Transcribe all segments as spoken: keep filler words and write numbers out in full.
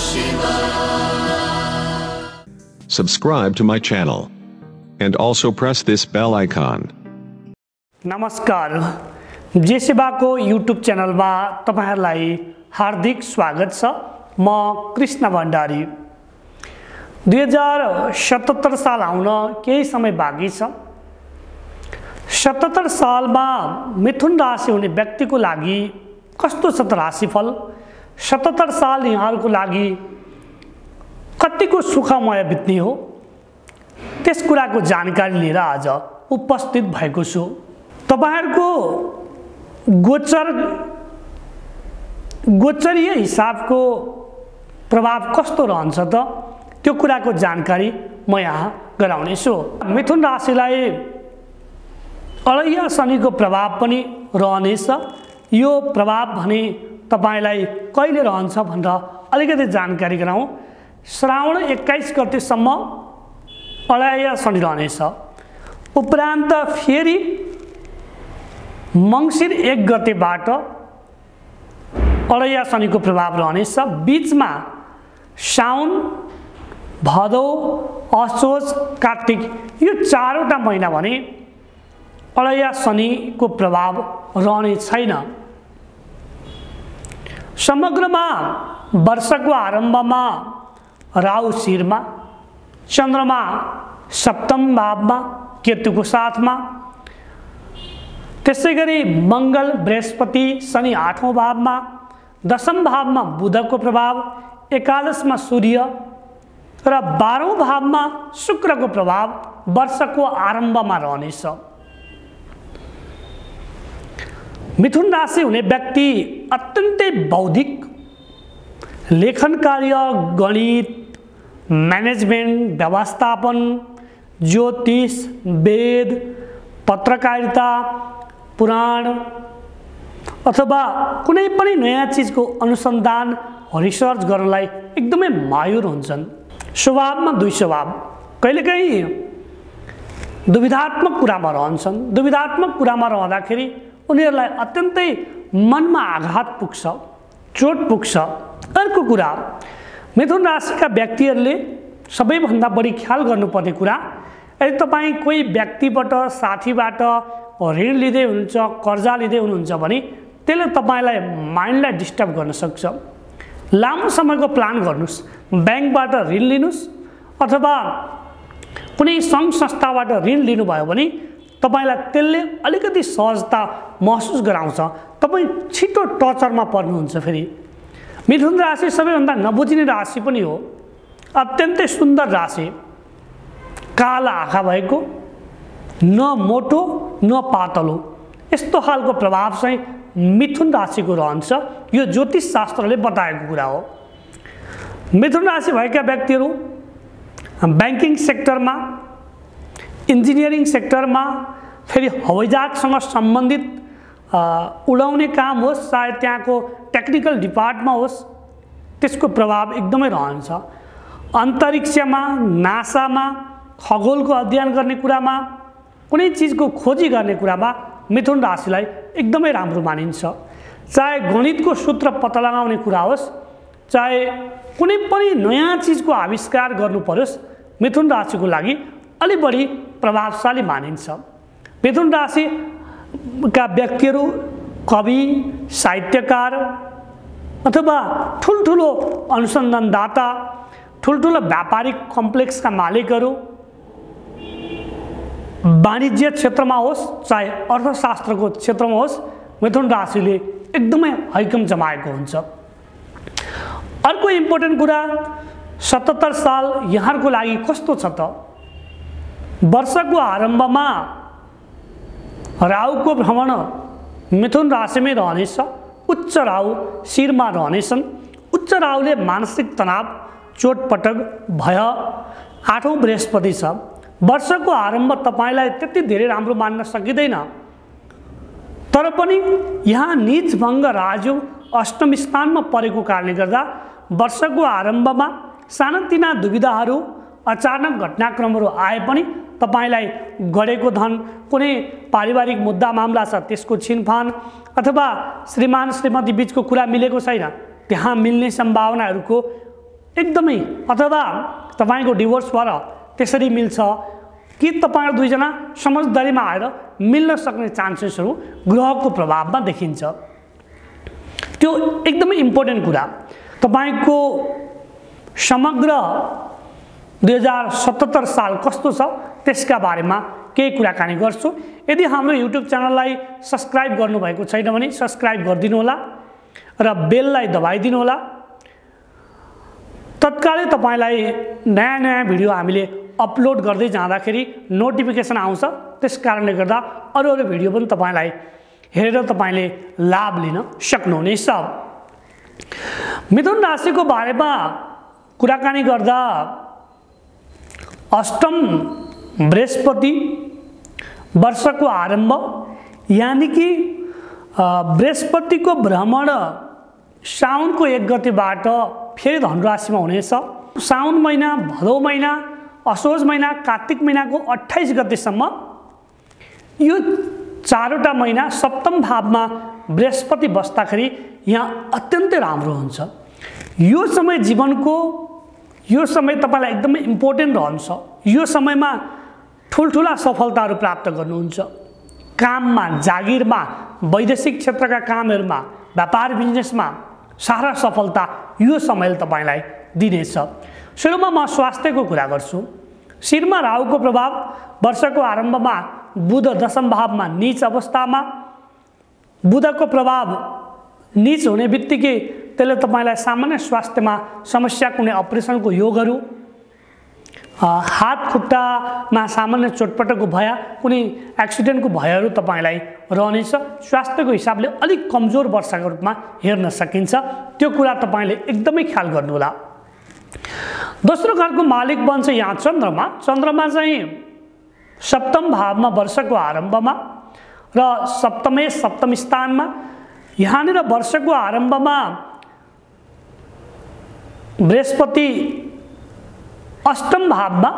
Subscribe to my channel and also press this bell icon. नमस्कार, जे सेवाको YouTube च्यानलमा तपाईहरुलाई हार्दिक स्वागत छ। म कृष्ण भण्डारी। दुई हजार सतहत्तर साल आउन केही समय बाँकी छ। सतहत्तर सालमा मिथुन राशि हुने व्यक्तिको लागि कस्तो छ त राशिफल? सतहत्तर साल यहाँहरुको लागि कतिको सुखमय बित्ने हो, त्यस कुराको जानकारी लिएर आज उपस्थित भएको छु। तपाईहरुको गोचर गोचरीय हिसाबको प्रभाव कस्तो रहन्छ त, त्यो कुराको जानकारी म यहाँ गराउने छु। मिथुन राशिलाई अरैया शनिको प्रभाव पनि रहनेछ। यो प्रभाव भने तपाईलाई कहिले रहन्छ भनेर अलिकति जानकारी गराउँ। श्रावण एक्काइस गतेसम्म अरैया शनि रहनेछ। उपरान्त फेरि मंसिर एक गतेबाट अरैया शनिको प्रभाव रहनेछ। बीचमा साउन, भदौ, असोज, कार्तिक यो चारवटा महिना भने अरैया शनिको प्रभाव रहने छैन। समग्रमा वर्षको आरम्भमा राहु शिरमा, चन्द्रमा सप्तम भावमा केतुको साथमा, त्यसैगरी मंगल, बृहस्पति, शनि आठौं भावमा, दशम भावमा बुधको प्रभाव, एकादशमा सूर्य र बाह्रौं भावमा शुक्रको प्रभाव वर्षको आरम्भमा रहनेछ। मिथुन राशि हुने व्यक्ति अत्यन्तै बौद्धिक, लेखन कार्य, गणित, म्यानेजमेन्ट, व्यवस्थापन, ज्योतिष, वेद, पत्रकारिता, पुराण अथवा कुनै पनि नयाँ चीजको अनुसन्धान, रिसर्च गर्नलाई एकदमै माहिर हुन्छन्। स्वभावमा दुई स्वभाव, कहिलेकाहीँ दुविधात्मक कुरामा रहन्छन्। दुविधात्मक कुरामा रहँदाखेरि उनीहरूलाई अत्यन्तै मनमा आघात पुग्छ, चोट पुग्छ। अर्को कुरा, मिथुन राशिका व्यक्तिहरूले सबैभन्दा बढी ख्याल गर्नुपर्ने कुरा, यदि तपाईँ कोही व्यक्तिबाट, साथीबाट ऋण लिँदै हुनुहुन्छ, कर्जा लिँदै हुनुहुन्छ भने त्यसले तपाईँलाई माइन्डलाई डिस्टर्ब गर्न सक्छ। लामो समयको प्लान गर्नुस्, ब्याङ्कबाट ऋण लिनुस् अथवा कुनै सङ्घ संस्थाबाट ऋण लिनुभयो भने तपाईलाई त्यसले अलिकति सहजता महसुस गराउँछ। तपाईँ छिटो टर्चरमा पर्नुहुन्छ। फेरि मिथुन राशि सबैभन्दा नबुझिने राशि पनि हो। अत्यन्तै सुन्दर राशि, काला आँखा भएको, न मोटो न पातलो, यस्तो खालको प्रभाव चाहिँ मिथुन राशिको रहन्छ। यो ज्योतिष शास्त्रले बताएको कुरा हो। मिथुन राशि भएका व्यक्तिहरू ब्याङ्किङ सेक्टरमा, इन्जिनियरिङ सेक्टरमा, फेरि हवाईजहाजसँग सम्बन्धित उडाउने काम होस्, चाहे त्यहाँको टेक्निकल डिपार्टमा होस्, त्यसको प्रभाव एकदमै रहन्छ। अन्तरिक्षमा, नासामा, खगोलको अध्ययन गर्ने कुरामा, कुनै चिजको खोजी गर्ने कुरामा मिथुन राशिलाई एकदमै राम्रो मानिन्छ। चाहे गणितको सूत्र पत्ता लगाउने कुरा होस्, चाहे कुनै पनि नयाँ चिजको आविष्कार गर्नु परोस्, मिथुन राशिको लागि अलि बढी प्रभावशाली मानिन्छ। मिथुन राशिका व्यक्तिहरू कवि, साहित्यकार अथवा ठुल्ठुलो अनुसन्धानदाता, ठुल्ठुलो व्यापारिक कम्प्लेक्सका मालिकहरू, वाणिज्य क्षेत्रमा होस् चाहे अर्थशास्त्रको क्षेत्रमा होस्, मिथुन राशिले एकदमै हैकम जमाएको हुन्छ। अर्को इम्पोर्टेन्ट कुरा, सतहत्तर साल यहाँहरुको लागि कस्तो छ त? वर्षको आरम्भमा राहुको भ्रमण मिथुन राशिमै रहनेछ। उच्च राहु शिरमा रहनेछन्। उच्च राहुले मानसिक तनाव, चोटपटक, भय, आठौं बृहस्पति छ। वर्षको आरम्भ तपाईलाई त्यति धेरै राम्रो मान्न सकिँदैन, तर पनि यहाँ नीच भङ्ग राजयोग अष्टम स्थानमा परेको कारणले गर्दा वर्षको आरम्भमा सानातिना दुविधाहरू, अचानक घटनाक्रमहरू आए पनि तपाईलाई गडेको धन, कुनै पारिवारिक मुद्दा मामला छ त्यसको छिनफान अथवा श्रीमान श्रीमती बीचको कुरा मिलेको छैन, त्यहाँ मिल्ने सम्भावनाहरूको एकदमै अथवा तपाईको डिभोर्स भएर त्यसरी मिल्छ कि तपाईहरु दुईजना समझदारीमा आएर मिल्न सक्ने चान्सेसहरु ग्रहको प्रभावमा देखिन्छ। त्यो एकदमै इम्पोर्टेन्ट कुरा। तपाईको समग्र दुई हजार सतहत्तर साल कस्तो छ त्यसका बारेमा केही कुराकानी गर्छु। यदि हाम्रो युट्युब च्यानललाई सब्स्क्राइब गर्नुभएको छैन भने सब्स्क्राइब गरिदिनु होला र बेललाई दबाइदिनु होला। तत्कालै तपाईलाई नयाँ नयाँ भिडियो हामीले अपलोड गर्दै जाँदाखेरि नोटिफिकेसन आउँछ। त्यसकारणले गर्दा अरु अरु भिडियो पनि तपाईलाई हेरेर तपाईले लाभ लिन सक्नुहुनेछ। मिथुन राशिको बारेमा कुराकानी गर्दा अष्टम बृहस्पति वर्षको आरम्भ यानी कि बृहस्पतिको भ्रमण साउनको एक गतेबाट फेरि धनुराशिमा हुनेछ। साउन महिना, भदौ महिना, असोज महिना, कार्तिक महिनाको अट्ठाइस गतेसम्म यो चारवटा महिना सप्तम भावमा बृहस्पति बस्दाखेरि यहाँ अत्यन्तै राम्रो हुन्छ। यो समय जीवनको यो समय तपाईलाई एकदमै इम्पोर्टेन्ट रहन्छ। यो समयमा ठुलठुला सफलताहरू प्राप्त गर्नुहुन्छ। काममा, जागिरमा, वैदेशिक क्षेत्रका कामहरुमा, व्यापार बिजनेसमा सारा सफलता यो समयले तपाईलाई दिनेछ। सुरुमा म स्वास्थ्यको कुरा गर्छु। शिरमा राहुको प्रभाव वर्षको आरम्भमा बुध दशम भावमा नीच अवस्थामा। बुधको प्रभाव नीच हुने बित्तिकै त्यसले तपाईलाई सामान्य स्वास्थ्यमा समस्या, कुनै अपरेसनको योगहरू, हात खुट्टामा सामान्य चोटपटकको भय, कुनै एक्सिडेन्टको भयहरू तपाईलाई रहनेछ। स्वास्थ्यको हिसाबले अलिक कमजोर वर्षको रूपमा हेर्न सकिन्छ। त्यो कुरा तपाईले एकदमै ख्याल गर्नु होला। दोस्रो घरको मालिक बन्छ यहाँ चन्द्रमा। चन्द्रमा चाहिँ सप्तम भावमा वर्षको आरम्भमा र सप्तमे सप्तम स्थानमा। यहाँनिर वर्षको आरम्भमा बृहस्पति अष्टम भावमा,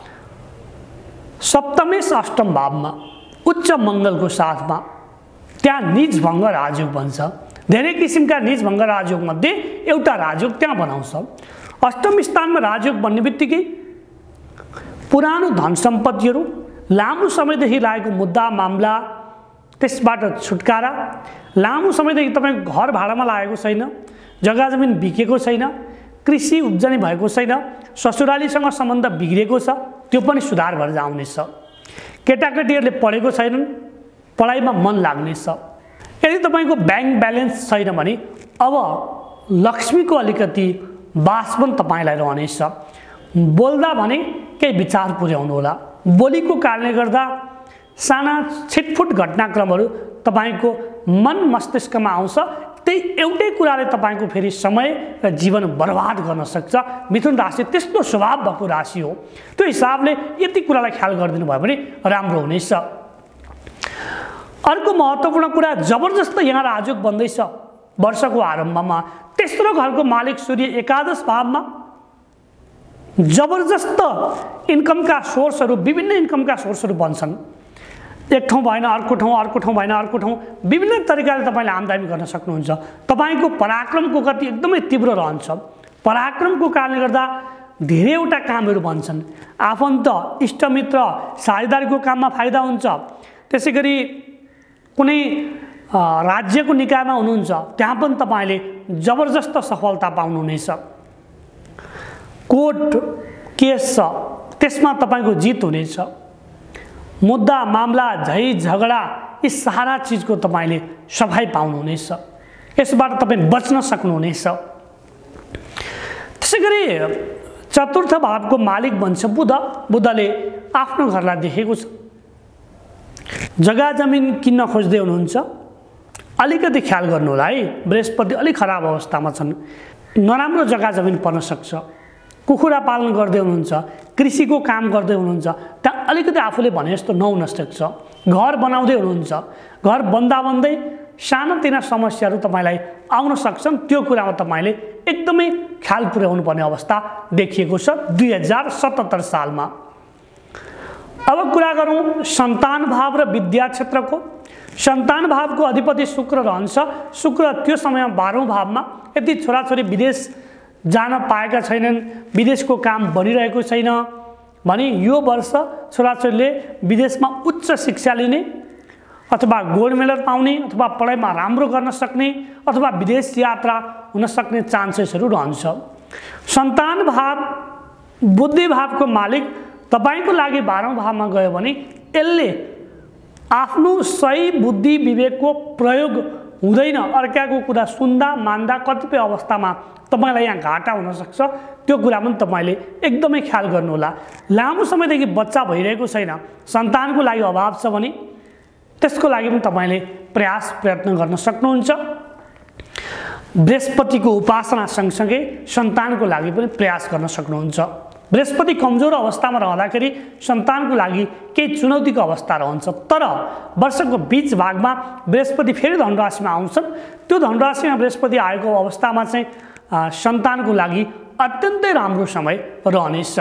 सप्तमेश अष्टम भावमा उच्च मङ्गलको साथमा त्यहाँ नीच भङ्ग राजयोग बन्छ। धेरै किसिमका नीच भङ्ग राजयोग मध्ये एउटा राजयोग त्यहाँ बनाउँछ। अष्टम स्थानमा राजयोग बन्ने बित्तिकै पुरानो धन सम्पत्तिहरू, लामो समयदेखि लागेको मुद्दा मामला, त्यसबाट छुटकारा, लामो समयदेखि तपाईको घर भाडामा लागेको छैन, जग्गा जमिन बिकेको छैन, कृषि उब्जनी भएको छैन, ससुरालीसँग सम्बन्ध बिग्रेको छ, त्यो पनि सुधार भएर जाउनेछ। केटाकेटीहरूले पढेको छैनन्, पढाइमा मन लाग्नेछ। यदि तपाईको ब्याङ्क ब्यालेन्स छैन भने अब लक्ष्मीको अलिकति बास पनि तपाईलाई रहनेछ। बोल्दा भने केही विचार पुर्याउनु होला। बोलीको कारणले गर्दा साना छिटफुट घटनाक्रमहरू तपाईको मन मस्तिष्कमा आउँछ। त्यही एउटै कुराले तपाईको फेरि समय र जीवन बर्बाद गर्न सक्छ। मिथुन राशि त्यस्तो स्वभाव भएको राशि हो। त्यो हिसाबले यति कुरालाई ख्याल गरिदिनु भयो भने राम्रो हुनेछ। अर्को महत्त्वपूर्ण कुरा, जबरजस्त यहाँ राजयोग बन्दैछ वर्षको आरम्भमा। तेस्रो घरको मालिक सूर्य एकादश भावमा। जबरजस्त इन्कमका सोर्सहरू, विभिन्न इन्कमका सोर्सहरू बन्छन्। एक ठाउँ भएन अर्को ठाउँ, अर्को ठाउँ भएन अर्को ठाउँ, विभिन्न तरिकाले तपाईले आमदानी गर्न सक्नुहुन्छ। तपाईको पराक्रमको गति एकदमै तीव्र रहन्छ। पराक्रमको कारणले गर्दा धेरैवटा कामहरू बन्छन्। आफन्त, इष्टमित्र, साझेदारीको काममा फाइदा हुन्छ। त्यसैगरी कुनै राज्यको निकायमा हुनुहुन्छ, त्यहाँ पनि तपाईले जबरजस्त सफलता पाउनुहुनेछ। कोर्ट केस छ, त्यसमा तपाईको जित हुनेछ। मुद्दा मामला, झै झगडा, यी सारा चिजको तपाईले सफाई पाउनुहुनेछ। यसबाट तपाई बच्न सक्नुहुनेछ। त्यसैगरी चतुर्थ भावको मालिक बन्छ बुध। बुधले आफ्नो घरलाई देखेको छ। जग्गा जमिन किन्न खोज्दै हुनुहुन्छ, अलिकति ख्याल गर्नु होला है। बृहस्पति अलिक खराब अवस्थामा छन्, नराम्रो जग्गा जमिन पर्न सक्छ। कुखुरा पालन गर्दै हुनुहुन्छ, कृषिको काम गर्दै हुनुहुन्छ, त्यहाँ अलिकति आफूले भने जस्तो नहुन सक्छ। घर बनाउँदै हुनुहुन्छ, घर बन्दा बन्दै सानोतिना समस्याहरू तपाईलाई आउन सक्छन्। त्यो कुरामा तपाईले एकदमै ख्याल पुर्याउनु पर्ने अवस्था देखिएको छ दुई हजार सतहत्तर सालमा। अब कुरा गरौँ सन्तान भाव र विद्या क्षेत्रको। सन्तान भावको अधिपति शुक्र रहन्छ। शुक्र त्यो समयमा बाह्रौं भावमा। यदि छोराछोरी विदेश जान पाएका छैनन्, विदेशको काम बनिरहेको छैन भने यो वर्ष छोराछोरीले विदेशमा उच्च शिक्षा लिने अथवा गोल्ड मेडल पाउने अथवा पढाइमा राम्रो गर्न सक्ने अथवा विदेश यात्रा हुन सक्ने चान्सेसहरू रहन्छ। सन्तान भाव बुद्धि भावको मालिक तपाईको लागि बाह्रौं भावमा गयो भने यसले आफ्नो सही बुद्धि विवेकको प्रयोग हुँदैन। अर्काको कुरा सुन्दा मान्दा कतिपय अवस्थामा तपाईलाई यहाँ घाटा हुन सक्छ। त्यो कुरा पनि तपाईले एकदमै ख्याल गर्नुहोला। लामो समयदेखि बच्चा भइरहेको छैन, सन्तानको लागि अभाव छ भने त्यसको लागि पनि तपाईले प्रयास प्रयत्न गर्न सक्नुहुन्छ। बृहस्पतिको उपासना सँगसँगै सन्तानको लागि पनि प्रयास गर्न सक्नुहुन्छ। बृहस्पति कमजोर अवस्थामा रहँदाखेरि सन्तानको लागि केही चुनौतीको अवस्था रहन्छ। तर वर्षको बीच भागमा बृहस्पति फेरि धनुराशिमा आउँछन्। त्यो धनुराशिमा बृहस्पति आएको अवस्थामा चाहिँ सन्तानको लागि अत्यन्तै राम्रो समय रहनेछ।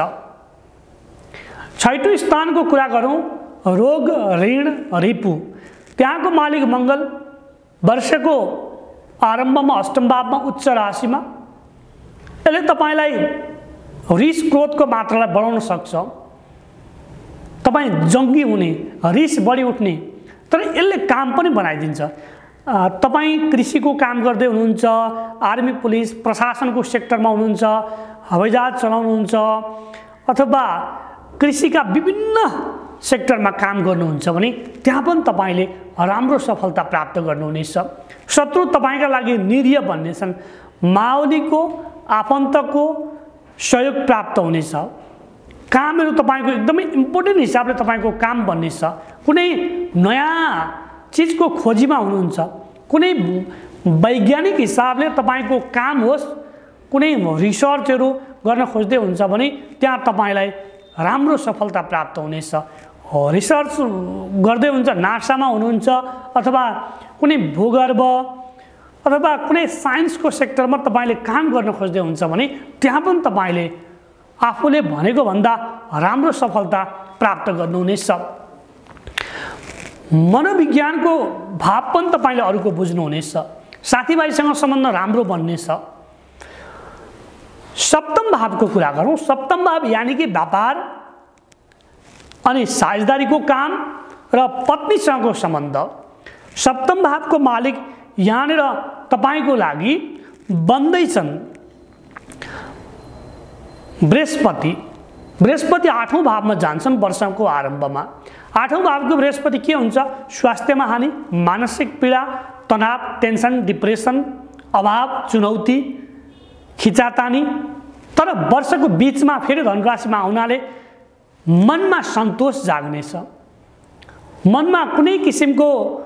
छैटौं स्थानको कुरा गरौँ, रोग ऋण रिपु। त्यहाँको मालिक मङ्गल वर्षको आरम्भमा अष्टम भावमा उच्च राशिमा, यसले तपाईलाई रिस क्रोधको मात्रालाई बढाउन सक्छ। तपाईँ जङ्गी हुने, रिस बढी उठ्ने, तर यसले काम पनि बनाइदिन्छ। तपाईँ कृषिको काम गर्दै हुनुहुन्छ, आर्मी पुलिस प्रशासनको सेक्टरमा हुनुहुन्छ, हवाईजहाज चलाउनुहुन्छ अथवा कृषिका विभिन्न सेक्टरमा काम गर्नुहुन्छ भने त्यहाँ पनि तपाईले राम्रो सफलता प्राप्त गर्नुहुनेछ। शत्रु तपाईका लागि निरीह बन्नेछन्। माओलीको आफन्तको सहयोग प्राप्त हुनेछ। कामहरू तपाईको एकदमै इम्पोर्टेन्ट हिसाबले तपाईको काम बन्नेछ। कुनै नयाँ चीजको खोजीमा हुनुहुन्छ, कुनै वैज्ञानिक हिसाबले तपाईको काम होस्, कुनै रिसर्चहरू गर्न खोज्दै हुन्छ भने त्यहाँ तपाईलाई राम्रो सफलता प्राप्त हुनेछ। रिसर्च गर्दै हुन्छ, नासामा हुनुहुन्छ अथवा कुनै भूगर्भ अथवा कुनै साइन्सको सेक्टरमा तपाईले काम गर्न खोज्दै हुन्छ भने त्यहाँ पनि तपाईले आफूले भनेको भन्दा राम्रो सफलता प्राप्त गर्नुहुनेछ। मनोविज्ञानको भाव पनि तपाईले अरूको बुझ्नुहुनेछ। साथीभाइसँग सम्बन्ध राम्रो बन्नेछ। सप्तम भावको कुरा गरौँ, सप्तम भाव यानी कि व्यापार अनि साझेदारीको काम र पत्नीसँगको सम्बन्ध। सप्तम भावको मालिक यहाँनिर तपाईको लागि बन्दैछन् बृहस्पति। बृहस्पति आठौं भावमा जान्छन् वर्षको आरम्भमा। आठौं भावको बृहस्पति के हुन्छ? स्वास्थ्यमा हानि, मानसिक पीडा, तनाव, टेन्सन, डिप्रेसन, अभाव, चुनौती, खिचातानी। तर वर्षको बीचमा फेरि धनुराशिमा आउनाले मनमा सन्तोष जाग्नेछ। मनमा कुनै किसिमको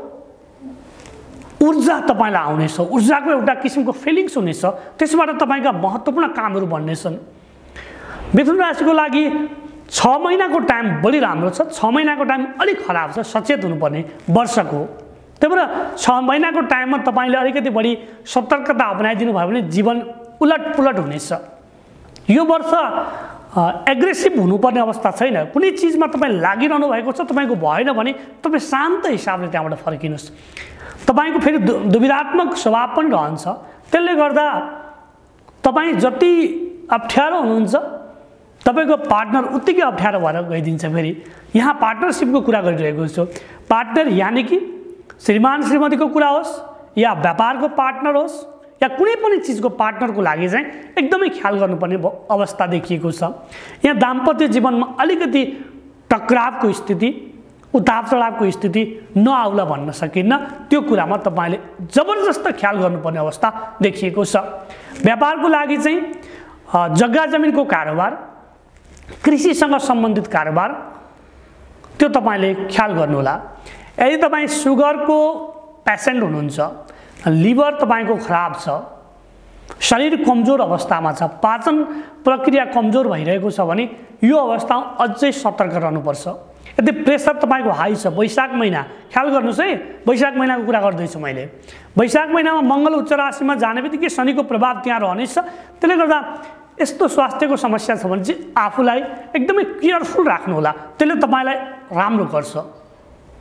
ऊर्जा तपाईलाई आउनेछ, ऊर्जाको एउटा किसिमको फिलिङ्स हुनेछ। त्यसबाट तपाईका महत्त्वपूर्ण कामहरू बन्नेछन्। मिथुन राशिको लागि छ महिनाको टाइम बढी राम्रो छ, छ महिनाको टाइम अलिक खराब छ, सचेत हुनुपर्ने वर्षको। त्यही भएर छ महिनाको टाइममा तपाईले अलिकति बढी सतर्कता अपनाइदिनु भयो भने जीवन उलटपुलट हुनेछ। यो वर्ष एग्रेसिभ हुनुपर्ने अवस्था छैन। कुनै चिजमा तपाईँ लागिरहनु भएको छ, तपाईँको भएन भने तपाईँ शान्त हिसाबले त्यहाँबाट फर्किनुहोस्। तपाईँको फेरि दुविधात्मक स्वभाव पनि रहन्छ। त्यसले गर्दा तपाईँ जति अप्ठ्यारो हुनुहुन्छ तपाईको पार्टनर उत्तिकै अप्ठ्यारो भएर गइदिन्छ। फेरि यहाँ पार्टनरसिपको कुरा गरिरहेको छु। पार्टनर यानी कि श्रीमान श्रीमतीको कुरा होस् या व्यापारको पार्टनर होस् या कुनै पनि चिजको पार्टनरको लागि चाहिँ एकदमै ख्याल गर्नुपर्ने अवस्था देखिएको छ। यहाँ दाम्पत्य जीवनमा अलिकति टकरावको स्थिति, उतार चढावको स्थिति नआउला भन्न सकिन्न। त्यो कुरामा तपाईले जबरजस्त ख्याल गर्नुपर्ने अवस्था देखिएको छ। व्यापारको लागि चाहिँ जग्गा जमिनको कारोबार, कृषिसँग सम्बन्धित कारोबार, त्यो तपाईले ख्याल गर्नुहोला। यदि तपाईँ सुगरको पेसेन्ट हुनुहुन्छ, लिभर तपाईको खराब छ, शरीर कमजोर अवस्थामा छ, पाचन प्रक्रिया कमजोर भइरहेको छ भने यो अवस्थामा अझै सतर्क रहनुपर्छ। यदि प्रेसर तपाईको हाई छ, वैशाख महिना ख्याल गर्नुहोस् है, वैशाख महिनाको कुरा गर्दैछु मैले। वैशाख महिनामा मङ्गल उच्च राशिमा जाने बित्तिकै शनिको प्रभाव त्यहाँ रहनेछ। त्यसले गर्दा यस्तो स्वास्थ्यको समस्या छ भने चाहिँ आफूलाई एकदमै केयरफुल राख्नुहोला। त्यसले तपाईलाई राम्रो गर्छ।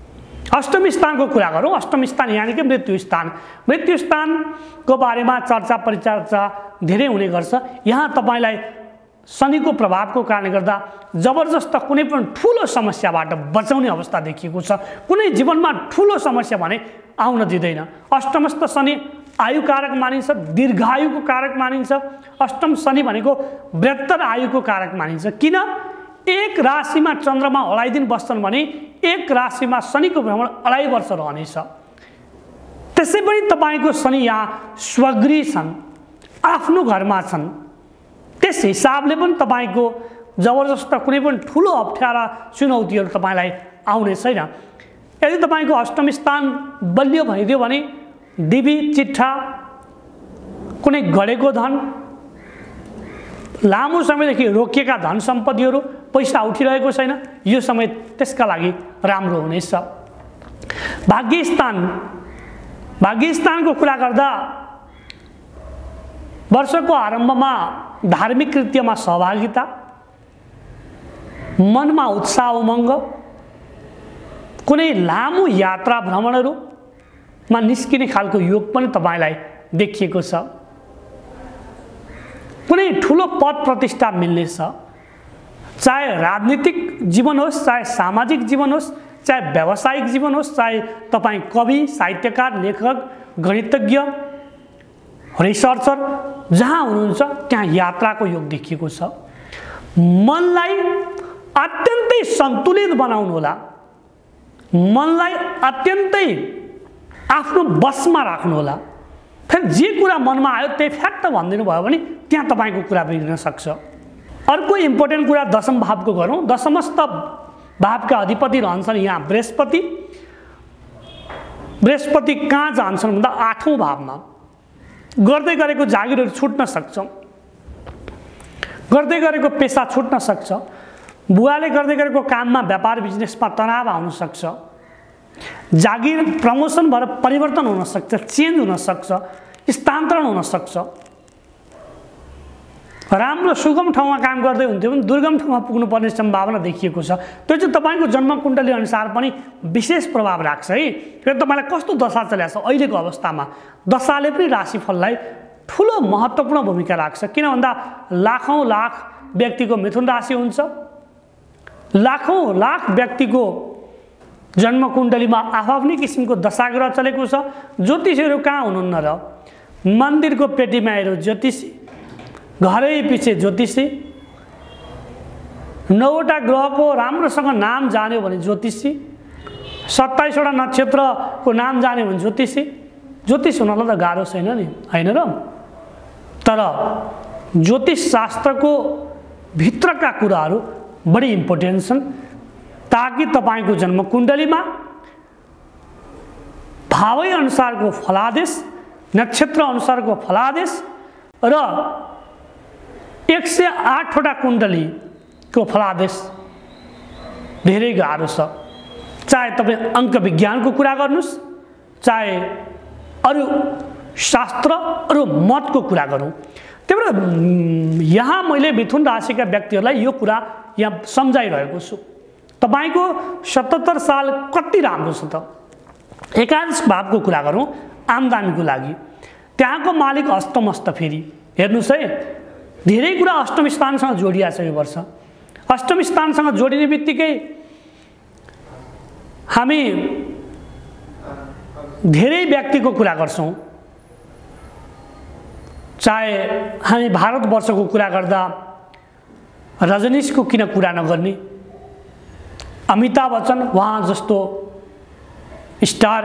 अष्टमी स्थानको कुरा गरौँ। अष्टमी स्थान यानि कि मृत्यु स्थान। मृत्यु स्थानको बारेमा चर्चा परिचर्चा धेरै हुने गर्छ। यहाँ तपाईलाई शनिको प्रभावको कारणले गर्दा जबरजस्त कुनै पनि ठुलो समस्याबाट बचाउने अवस्था देखिएको छ। कुनै जीवनमा ठुलो समस्या भने आउन दिँदैन। अष्टमस्थ शनि आयु कारक मानिन्छ, दीर्घायुको कारक मानिन्छ। अष्टम शनि भनेको बृहत्तर आयुको कारक मानिन्छ। किन? एक राशिमा चन्द्रमा अढाई दिन बस्छन् भने एक राशिमा शनिको भ्रमण अढाई वर्ष रहनेछ। त्यसै पनि तपाईको शनि यहाँ स्वगृही छन्, आफ्नो घरमा छन्। त्यस हिसाबले पनि तपाईको जबरजस्त कुनै पनि ठुलो अप्ठ्यारा चुनौतीहरू तपाईलाई आउने छैन। यदि तपाईको अष्टम स्थान बलियो भइदियो भने दिवी चिट्ठा, कुनै गडेको धन, लामो समयदेखि रोकिएका धन सम्पत्तिहरू, पैसा उठिरहेको छैन, यो समय त्यसका लागि राम्रो हुनेछ। भाग्यस्थान भाग्यस्थानको कुरा गर्दा वर्षको आरम्भमा धार्मिक कृत्यमा सहभागिता, मनमा उत्साह उमङ्ग, कुनै लामो यात्रा भ्रमणहरूमा निस्किने खालको योग पनि तपाईलाई देखिएको छ। कुनै ठुलो पद प्रतिष्ठा मिल्नेछ। चाहे राजनीतिक जीवन होस्, चाहे सामाजिक जीवन होस्, चाहे व्यावसायिक जीवन होस्, चाहे तपाईँ कवि, साहित्यकार, लेखक, गणितज्ञ, रिसर्चर जहाँ हुनुहुन्छ त्यहाँ यात्राको योग देखिएको छ। मनलाई अत्यन्तै सन्तुलित बनाउनु होला, मनलाई अत्यन्तै आफ्नो बसमा राख्नु होला। फेरि जे कुरा मनमा आयो त्यही फ्याक्ट भनिदिनु भयो भने त्यहाँ तपाईँको कुरा बिग्रिन सक्छ। अर्को इम्पोर्टेन्ट कुरा दशम भावको गरौँ। दशमस्थ भावका अधिपति रहन्छन् यहाँ बृहस्पति। बृहस्पति कहाँ जान्छन् भन्दा आठौँ भावमा। गर्दै गरेको जागिरहरू छुट्न सक्छ, गर्दै गरेको पेसा छुट्न सक्छ, बुवाले गर्दै गरेको काममा व्यापार बिजनेसमा तनाव आउन सक्छ, जागिर प्रमोसन भएर परिवर्तन हुन सक्छ, चेन्ज हुन सक्छ, स्थानान्तरण हुन सक्छ। राम्रो सुगम ठाउँमा काम गर्दै हुन्थ्यो भने दुर्गम ठाउँमा पुग्नुपर्ने सम्भावना देखिएको छ। त्यो चाहिँ तपाईँको जन्म कुण्डली अनुसार पनि विशेष प्रभाव राख्छ है। फेरि तपाईँलाई कस्तो दशा चलिरहेको छ अहिलेको अवस्थामा, दशाले पनि राशिफललाई ठुलो महत्त्वपूर्ण भूमिका राख्छ। किन भन्दा लाखौँ लाख व्यक्तिको मिथुन राशि हुन्छ, लाखौँ लाख व्यक्तिको जन्म कुण्डलीमा आफ्नै किसिमको दशाग्रह चलेको छ। ज्योतिषीहरू कहाँ हुनुहुन्न र? मन्दिरको पेटीमा हेऱ्यो ज्योतिषी, घरै पछि ज्योतिषी, नौवटा ग्रहको राम्रोसँग नाम जान्यो भने ज्योतिषी, सत्ताइसवटा नक्षत्रको नाम जान्यो भने ज्योतिषी। ज्योतिष हुनलाई त गाह्रो छैन नि, होइन र? तर ज्योतिष शास्त्रको भित्रका कुराहरू बढी इम्पोर्टेन्ट छन् ताकि तपाईँको जन्म कुण्डलीमा भावै अनुसारको फलादेश, नक्षत्र अनुसारको फलादेश र एक सय आठवटा कुण्डलीको फलादेश धेरै गाह्रो छ। चाहे तपाईँ अङ्क विज्ञानको कुरा गर्नुहोस्, चाहे अरू शास्त्र, अरू मतको कुरा गरौँ। त्यही भएर यहाँ मैले मिथुन राशिका व्यक्तिहरूलाई यो कुरा यहाँ सम्झाइरहेको छु। तपाईँको सतहत्तर साल कति राम्रो छ त? एकादश भावको कुरा गरौँ आम्दानीको लागि। त्यहाँको मालिक अष्टमस्थ। फेरि हेर्नुहोस् है, धेरै कुरा अष्टम स्थानसँग जोडिया छ यो वर्ष। अष्टम स्थानसँग जोडिने बित्तिकै हामी धेरै व्यक्तिको कुरा गर्छौँ। चाहे हामी भारतवर्षको कुरा गर्दा रजनीशको किन कुरा नगर्ने, अमिताभ बच्चन उहाँ जस्तो स्टार,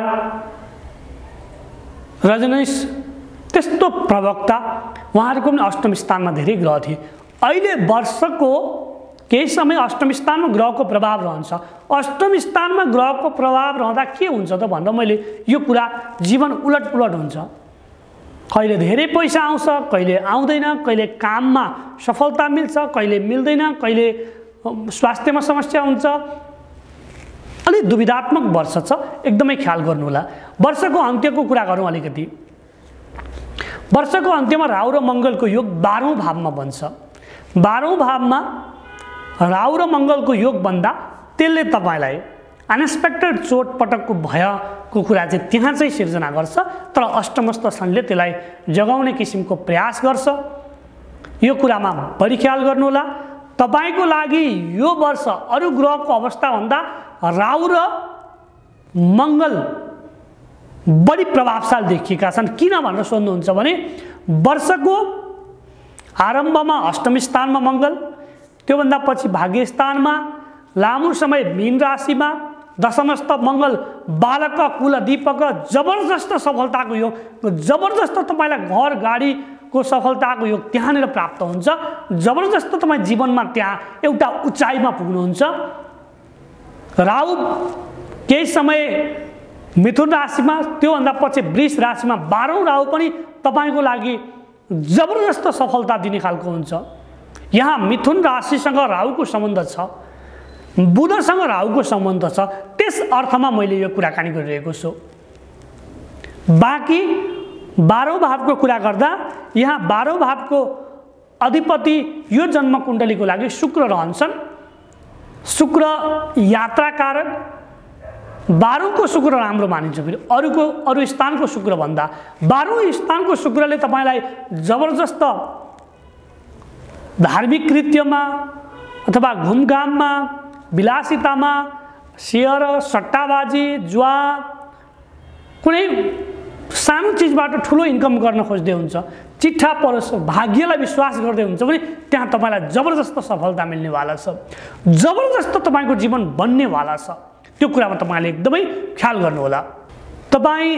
रजनीश त्यस्तो प्रवक्ता, उहाँहरूको पनि अष्टम स्थानमा धेरै ग्रह थिए। अहिले वर्षको केही समय अष्टम स्थानमा ग्रहको प्रभाव रहन्छ। अष्टम स्थानमा ग्रहको प्रभाव रहँदा के हुन्छ त भन्दा मैले यो कुरा जीवन उलटपुलट हुन्छ। कहिले धेरै पैसा आउँछ, कहिले आउँदैन, कहिले काममा सफलता मिल्छ, कहिले मिल्दैन, कहिले स्वास्थ्यमा समस्या हुन्छ। अलि दुविधात्मक वर्ष छ, एकदमै ख्याल गर्नु होला। वर्षको अन्त्यको कुरा गरौँ अलिकति। वर्षको अन्त्यमा राहु र मङ्गलको योग बाह्रौँ भावमा बन्छ। बाह्रौँ भावमा राहु र मङ्गलको योग बन्दा त्यसले तपाईँलाई अनएक्सपेक्टेड चोटपटकको भयको कुरा चाहिँ त्यहाँ चाहिँ सिर्जना गर्छ, तर अष्टमस्त शनिले त्यसलाई जगाउने किसिमको प्रयास गर्छ। यो कुरामा बढी ख्याल गर्नुहोला। तपाईको लागि यो वर्ष अरू ग्रहको अवस्थाभन्दा राहु र मङ्गल बढी प्रभावशाली देखिएका छन्। किन भनेर सोध्नुहुन्छ भने वर्षको आरम्भमा अष्टम स्थानमा मङ्गल, त्योभन्दा पछि भाग्य स्थानमा, लामो समय मीन राशिमा दशमस्थ मङ्गल बालक कुल दीपक जबरजस्त सफलताको योग, जबरजस्त तपाईँलाई घर गाडीको सफलताको योग त्यहाँनिर प्राप्त हुन्छ। जबरजस्त तपाईँ जीवनमा त्यहाँ एउटा उचाइमा पुग्नुहुन्छ। राहु केही समय मिथुन राशिमा, त्योभन्दा पछि वृष राशिमा बाह्रौँ राहु पनि तपाईँको लागि जबरजस्त सफलता दिने खालको हुन्छ। यहाँ मिथुन राशिसँग राहुको सम्बन्ध छ, बुधसँग राहुको सम्बन्ध छ, त्यस अर्थमा मैले यो कुराकानी गरिरहेको छु। बाँकी बाह्रौँ भावको कुरा गर्दा यहाँ बाह्रौँ भावको अधिपति यो जन्म कुण्डलीको लागि शुक्र रहन्छन्। शुक्र यात्राकारक, बाह्रौँको शुक्र राम्रो मानिन्छ। फेरि अरूको अरू स्थानको शुक्र भन्दा बाह्रौँ स्थानको शुक्रले तपाईँलाई जबरजस्त धार्मिक कृत्यमा अथवा घुमघाममा, विलासितामा, सेयर, सट्टाबाजी, जुवा, कुनै सानो चिजबाट ठुलो इन्कम गर्न खोज्दै हुन्छ, चिट्ठा परोस् भाग्यलाई विश्वास गर्दै हुन्छ भने त्यहाँ तपाईँलाई जबरजस्त सफलता मिल्नेवाला छ, जबरजस्त तपाईँको जीवन बन्नेवाला छ। त्यो कुरामा तपाईँले एकदमै ख्याल गर्नुहोला। तपाईँ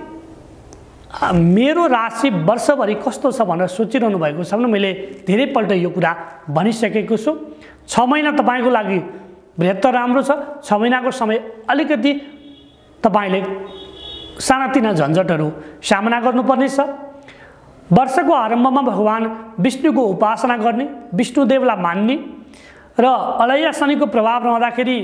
मेरो राशि वर्षभरि कस्तो छ भनेर सोचिरहनु भएको छ भने मैले धेरैपल्ट यो कुरा भनिसकेको छु। छ महिना तपाईँको लागि बृहत्तर राम्रो छ। छ महिनाको समय अलिकति तपाईँले सानातिना झन्झटहरू सामना गर्नुपर्नेछ। वर्षको आरम्भमा भगवान विष्णुको उपासना गर्ने, विष्णुदेवलाई मान्ने र अलैया शनिको प्रभाव रहँदाखेरि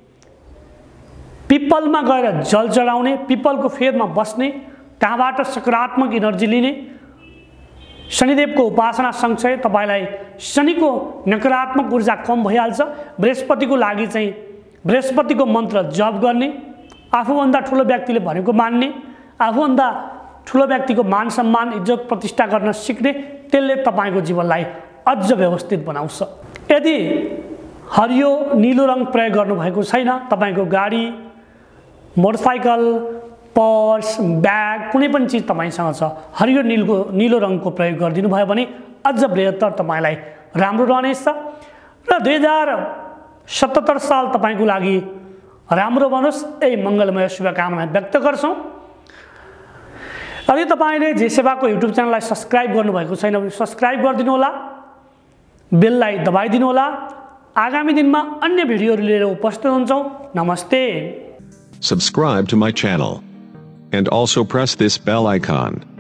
पिपलमा गएर जल चढाउने, पिपलको फेदमा बस्ने, त्यहाँबाट सकारात्मक इनर्जी लिने। शनिदेवको उपासना सँगसँगै तपाईँलाई शनिको नकारात्मक ऊर्जा कम भइहाल्छ। बृहस्पतिको लागि चाहिँ बृहस्पतिको मन्त्र जप गर्ने, आफूभन्दा ठुलो व्यक्तिले भनेको मान्ने, आफूभन्दा ठुलो व्यक्तिको मान सम्मान इज्जत प्रतिष्ठा गर्न सिक्ने, त्यसले तपाईँको जीवनलाई अझ व्यवस्थित बनाउँछ। यदि हरियो नीलो रङ प्रयोग गर्नुभएको छैन, तपाईँको गाडी, मोटरसाइकल, पर्स, ब्याग कुनै पनि चिज तपाईँसँग छ, हरियो नीलको नीलो रङको प्रयोग गरिदिनु भयो भने अझ बृहत्तर तपाईँलाई राम्रो रहनेछ। र दुई हजार सतहत्तर साल तपाईँको लागि राम्रो बनोस्, यही मङ्गलमय शुभकामना व्यक्त गर्छौँ। यदि तपाईँले जे सेवाको युट्युब च्यानललाई सब्सक्राइब गर्नुभएको छैन भने सब्सक्राइब गरिदिनु होला, बेललाई दबाइदिनु होला। आगामी दिनमा अन्य भिडियोहरू लिएर उपस्थित हुन्छौँ। नमस्ते। Subscribe to my channel and also press this bell icon.